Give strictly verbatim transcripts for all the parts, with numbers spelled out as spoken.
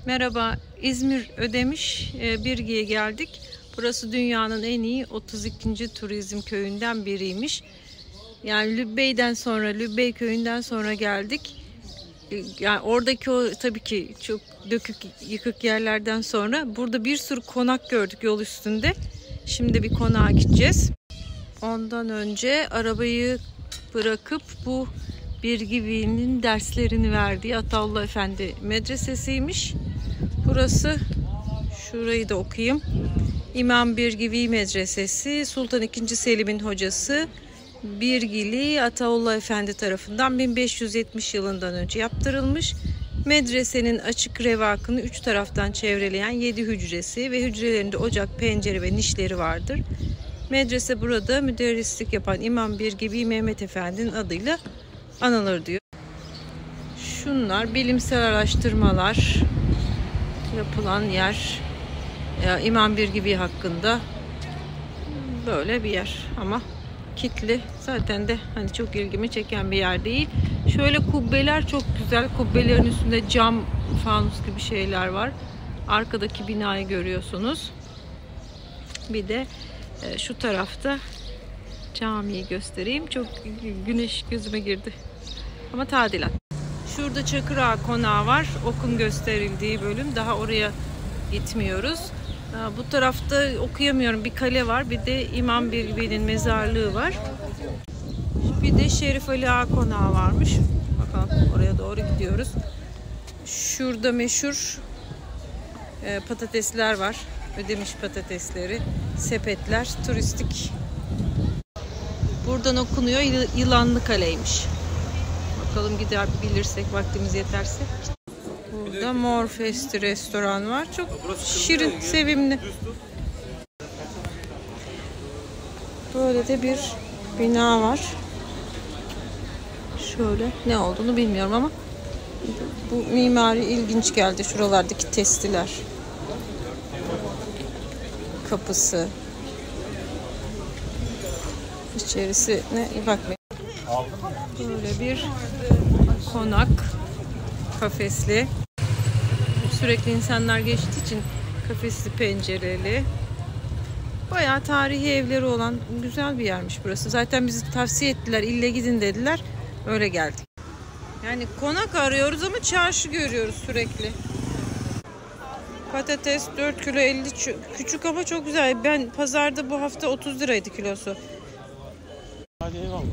Merhaba, İzmir Ödemiş Birgi'ye geldik. Burası dünyanın en iyi otuz ikinci turizm köyünden biriymiş. Yani Lübbey'den sonra, Lübbey köyünden sonra geldik. Yani oradaki o tabii ki çok dökük yıkık yerlerden sonra burada bir sürü konak gördük yol üstünde. Şimdi bir konağa gideceğiz. Ondan önce arabayı bırakıp bu Birgi'nin derslerini verdiği Ataullah Efendi Medresesi'ymiş. Burası, şurayı da okuyayım. İmam Birgi Medresesi, Sultan ikinci. Selim'in hocası Birgili Ataullah Efendi tarafından bin beş yüz yetmiş yılından önce yaptırılmış. Medresenin açık revakını üç taraftan çevreleyen yedi hücresi ve hücrelerinde ocak, pencere ve nişleri vardır. Medrese burada müderrislik yapan İmam Birgi Mehmet Efendi'nin adıyla anılır diyor. Şunlar bilimsel araştırmalar yapılan yer. Ya, İmam Birgi hakkında böyle bir yer ama kitli. Zaten de hani çok ilgimi çeken bir yer değil. Şöyle kubbeler çok güzel. Kubbelerin üstünde cam, fanus gibi şeyler var. Arkadaki binayı görüyorsunuz. Bir de e, şu tarafta camiyi göstereyim. Çok güneş gözüme girdi. Ama tadilat. Şurada Çakırağa Konağı var. Okun gösterildiği bölüm. Daha oraya gitmiyoruz. Bu tarafta okuyamıyorum. Bir kale var. Bir de İmam Birgi'nin mezarlığı var. Bir de Şerif Ali Ağa Konağı varmış. Bakalım, oraya doğru gidiyoruz. Şurada meşhur e, patatesler var. Ödemiş patatesleri. Sepetler. Turistik. Buradan okunuyor. Yılanlı Kale'ymiş. Bakalım gidebilirsek, vaktimiz yeterse. Burada Morfest restoran var. Çok şirin, sevimli. Böyle de bir bina var. Şöyle, ne olduğunu bilmiyorum ama bu mimari ilginç geldi. Şuralardaki testiler. Kapısı. İçerisine bakmayın. Böyle bir konak, kafesli. Sürekli insanlar geçtiği için kafesli, pencereli. Bayağı tarihi evleri olan güzel bir yermiş burası. Zaten bizi tavsiye ettiler, ille gidin dediler. Öyle geldik. Yani konak arıyoruz ama çarşı görüyoruz sürekli. Patates dört kilo elli, küçük ama çok güzel. Ben pazarda bu hafta otuz liraydı kilosu. Hadi eyvallah.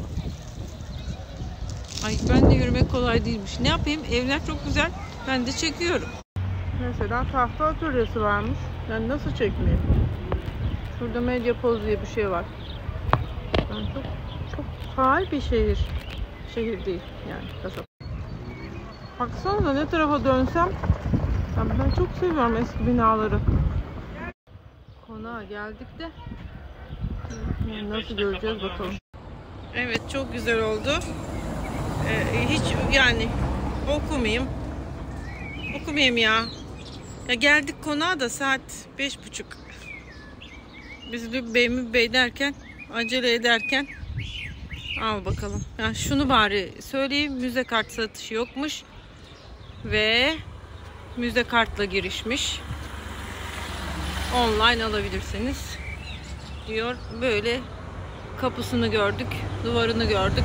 Ay, ben de yürümek kolay değilmiş. Ne yapayım? Evler çok güzel. Ben de çekiyorum. Mesela tahta atölyesi varmış. Yani nasıl çekmeyeyim? Şurada Medyapoz diye bir şey var. Yani çok çok faal bir şehir. Şehir değil yani, kasaba. Baksana ne tarafa dönsem. Yani ben çok seviyorum eski binaları. Konağa geldik de yani nasıl göreceğiz bakalım. Evet, çok güzel oldu. Ee, hiç yani okumayayım. Okumayayım ya. Ya geldik konağa da saat beş buçuk. Biz Lübbey Mübbey derken, acele ederken al bakalım. Yani şunu bari söyleyeyim, müze kart satışı yokmuş ve müze kartla girişmiş. Online alabilirsiniz diyor. Böyle kapısını gördük, duvarını gördük.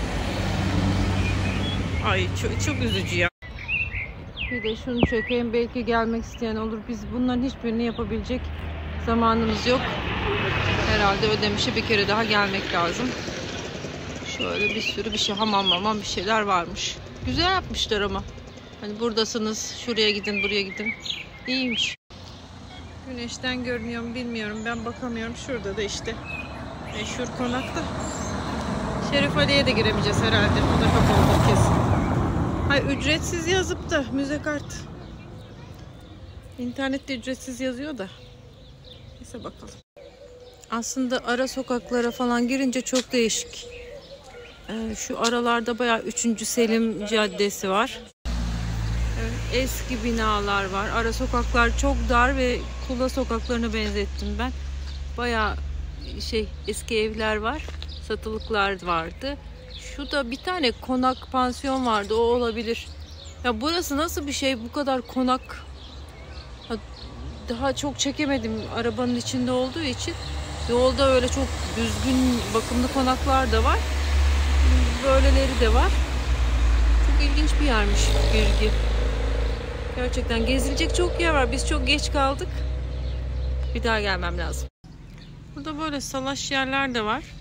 Ay çok, çok üzücü ya. Bir de şunu çekeyim, belki gelmek isteyen olur. Biz bunların hiçbirini yapabilecek zamanımız yok. Herhalde Ödemiş'e bir kere daha gelmek lazım. Şöyle bir sürü bir şey, hamam mamam bir şeyler varmış. Güzel yapmışlar ama. Hani buradasınız, şuraya gidin, buraya gidin. İyiymiş. Güneşten görünüyor mu bilmiyorum. Ben bakamıyorum. Şurada da işte meşhur konakta. Şerif Ali'ye de giremeyeceğiz herhalde. O da kapalıdır kesin. Hayır, ücretsiz yazıp da müze kart. İnternette ücretsiz yazıyor da. Neyse bakalım. Aslında ara sokaklara falan girince çok değişik. Ee, şu aralarda bayağı üçüncü. Selim Caddesi var. Evet, eski binalar var. Ara sokaklar çok dar ve kula sokaklarına benzettim ben. Bayağı şey, eski evler var. Satılıklar vardı. Şu da bir tane konak, pansiyon vardı. O olabilir. Ya burası nasıl bir şey? Bu kadar konak Daha çok çekemedim arabanın içinde olduğu için. Yolda öyle çok düzgün, bakımlı konaklar da var. Böyleleri de var. Çok ilginç bir yermiş Birgi. Gerçekten gezilecek çok yer var. Biz çok geç kaldık. Bir daha gelmem lazım. Burada böyle salaş yerler de var.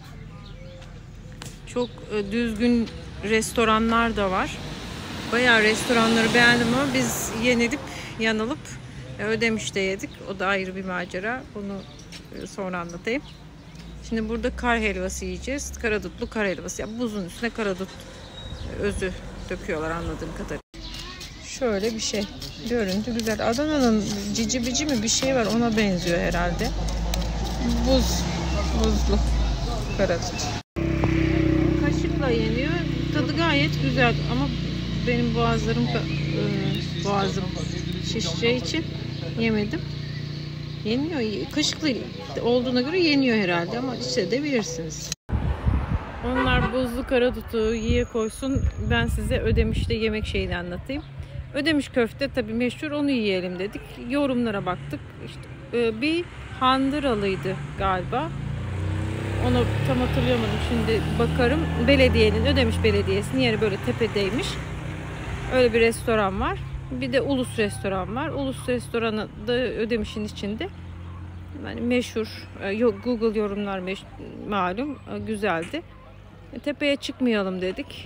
Çok düzgün restoranlar da var. Bayağı restoranları beğendim ama biz yenilip yanılıp Ödemiş'te yedik. O da ayrı bir macera. Onu sonra anlatayım. Şimdi burada kar helvası yiyeceğiz. Karadutlu kar helvası. Yani buzun üstüne karadut özü döküyorlar anladığım kadarıyla. Şöyle bir şey. Görüntü güzel. Adana'nın cici bici mi bir şey var. Ona benziyor herhalde. Buz. Buzlu karadut. Kaşıkla yeniyor. Tadı gayet güzel ama benim boğazlarım boğazım şişeceği için yemedim. Yeniyor. Kaşıklı olduğuna göre yeniyor herhalde ama hissedebilirsiniz. Onlar buzlu karadutu yiye koysun. Ben size Ödemiş'te yemek şeyini anlatayım. Ödemiş köfte tabii meşhur, onu yiyelim dedik. Yorumlara baktık. İşte bir Handıralıydı galiba. Onu tam hatırlayamadım, şimdi bakarım. Belediyenin, Ödemiş Belediyesi'nin yeri böyle tepedeymiş. Öyle bir restoran var. Bir de Ulus restoran var. Ulus restoranı da Ödemiş'in içinde. Yani meşhur. Google yorumlar meş malum. Güzeldi. Tepeye çıkmayalım dedik.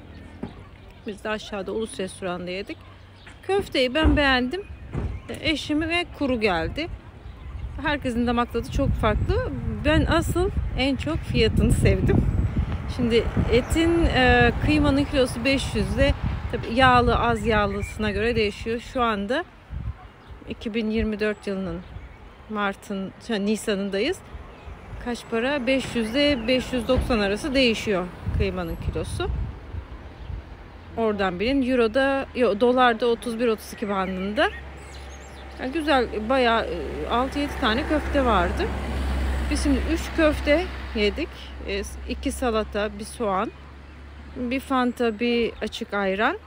Biz de aşağıda Ulus restoranda yedik. Köfteyi ben beğendim. Eşime ve kuru geldi. Herkesin damak tadı çok farklı. Ben asıl en çok fiyatını sevdim. Şimdi etin, e, kıymanın kilosu beş yüzde. Tabii yağlı, az yağlısına göre değişiyor. Şu anda iki bin yirmi dört yılının Mart'ın, Nisan'ındayız. Kaç para? beş yüzde beş yüz doksan arası değişiyor kıymanın kilosu. Oradan bilin. Euro'da, yok, dolarda otuz bir otuz iki bandında. Yani güzel, bayağı altı yedi tane köfte vardı. Biz şimdi üç köfte yedik. iki salata, bir soğan, bir fanta, bir açık ayran.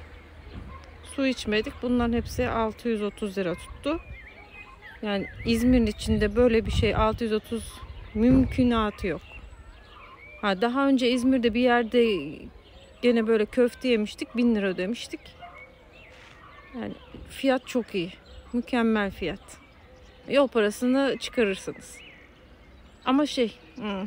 Su içmedik. Bunların hepsi altı yüz otuz lira tuttu. Yani İzmir'in içinde böyle bir şey altı yüz otuz mümkünatı yok. Ha, daha önce İzmir'de bir yerde gene böyle köfte yemiştik. bin lira ödemiştik. Yani fiyat çok iyi. Mükemmel fiyat. Yol parasını çıkarırsınız. Ama şey,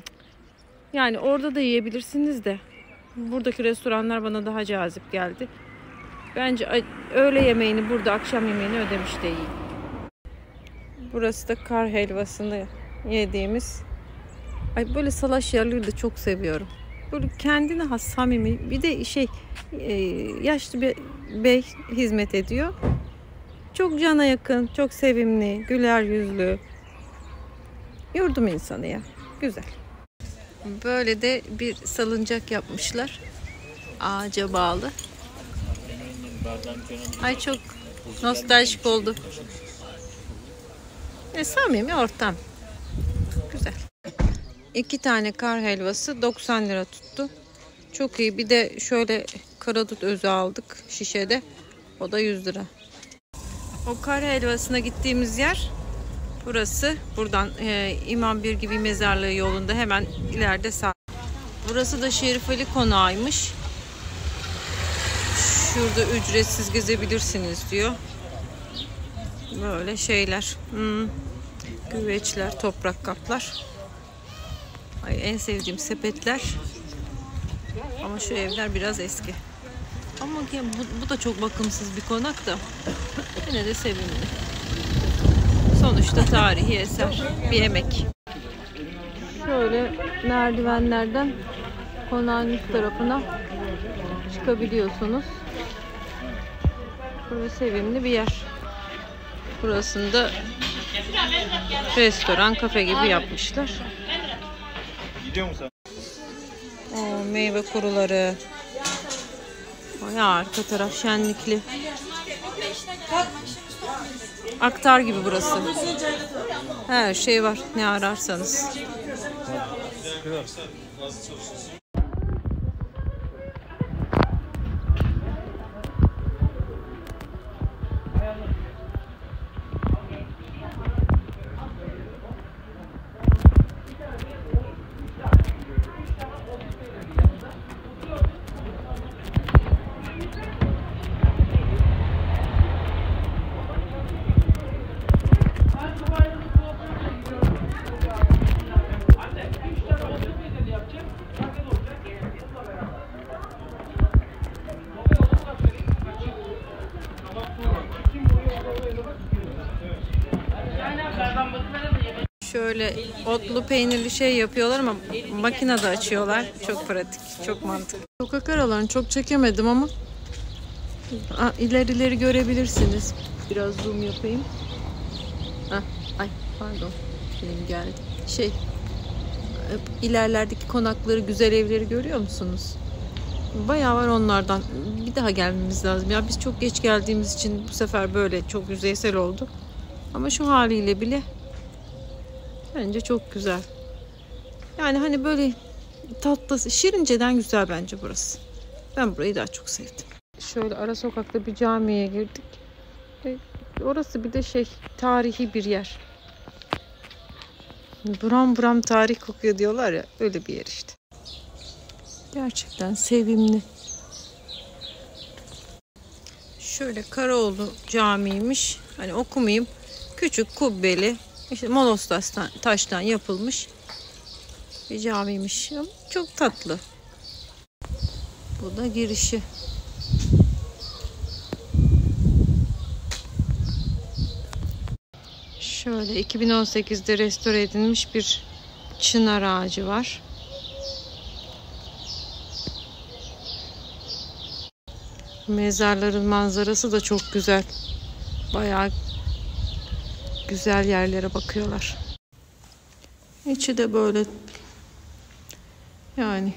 yani orada da yiyebilirsiniz de buradaki restoranlar bana daha cazip geldi. Bence öğle yemeğini burada, akşam yemeğini Ödemiş'te yiyin. Burası da kar helvasını yediğimiz. Ay, böyle salaş yerleri de çok seviyorum. Böyle kendine has, samimi. Bir de şey, yaşlı bir bey hizmet ediyor. Çok cana yakın, çok sevimli, güler yüzlü. Yurdum insanı ya. Güzel. Böyle de bir salıncak yapmışlar. Ağaca bağlı. Ay, çok nostaljik oldu. E, samimi ortam. Güzel. İki tane kar helvası doksan lira tuttu. Çok iyi. Bir de şöyle karadut özü aldık şişede. O da yüz lira. O kar helvasına gittiğimiz yer burası. Buradan e, İmam Birgi bir mezarlığı yolunda hemen ileride sağ. Burası da Şerif Ali konağıymış. Şurada ücretsiz gezebilirsiniz diyor. Böyle şeyler. Hmm. Güveçler, toprak kaplar. Ay, en sevdiğim sepetler. Ama şu evler biraz eski. Ama bu, bu da çok bakımsız bir konak da. Yine de sevimli. Sonuçta tarihi eser. Bir emek. Şöyle merdivenlerden konağın üst tarafına çıkabiliyorsunuz. Böyle sevimli bir yer. Burasında restoran, kafe gibi yapmışlar. O meyve kuruları. Ya, arka taraf şenlikli. Aktar gibi burası. Her şey var, ne ararsanız. Şöyle otlu peynirli şey yapıyorlar ama makinede açıyorlar. Çok pratik, çok mantıklı. Sokak aralarını çok çekemedim ama ilerileri görebilirsiniz. Biraz zoom yapayım. Heh, ay pardon. Benim geldi. Şey, ilerlerdeki konakları, güzel evleri görüyor musunuz? Bayağı var onlardan. Bir daha gelmemiz lazım. Ya biz çok geç geldiğimiz için bu sefer böyle çok yüzeysel oldu. Ama şu haliyle bile bence çok güzel. Yani hani böyle tatlı, Şirince'den güzel bence burası. Ben burayı daha çok sevdim. Şöyle ara sokakta bir camiye girdik. E, orası bir de şey, tarihi bir yer. Buram buram tarih kokuyor diyorlar ya, öyle bir yer işte. Gerçekten sevimli. Şöyle Karaoğlu Camii'ymiş. Hani okumayayım. Küçük kubbeli, işte molos taştan, taştan yapılmış bir camiymiş. Çok tatlı. Bu da girişi. Şöyle iki bin on sekizde restore edilmiş bir çınar ağacı var. Mezarların manzarası da çok güzel. Bayağı güzel yerlere bakıyorlar. İçi de böyle yani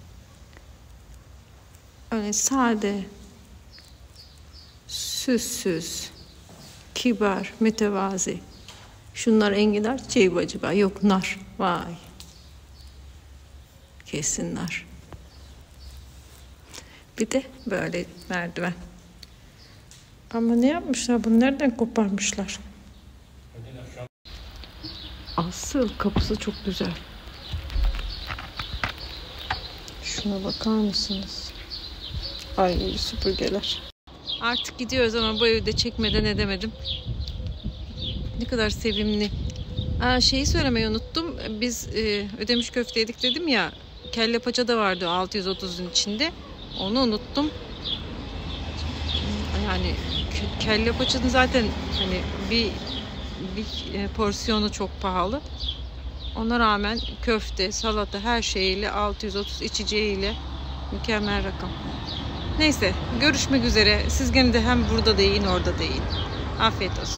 öyle sade, süssüz, kibar, mütevazi. Şunlar enginar, çiğ acaba? Yok, nar. Vay. Kesin nar. Bir de böyle merdiven. Ama ne yapmışlar? Bunu nereden koparmışlar? Asıl kapısı çok güzel. Şuna bakar mısınız? Ay süpürgeler. Artık gidiyoruz ama bu evde çekmeden edemedim. Ne kadar sevimli. Aa, şeyi söylemeyi unuttum. Biz e, ödemiş köfte yedik dedim ya. Kelle paça da vardı altı yüz otuzun içinde. Onu unuttum. Yani kelle paçanın zaten hani bir bir porsiyonu çok pahalı. Ona rağmen köfte, salata, her şeyiyle altı yüz otuz, içeceğiyle mükemmel rakam. Neyse, görüşmek üzere. Siz gene de hem burada da yiyin, orada da yiyin. Afiyet olsun.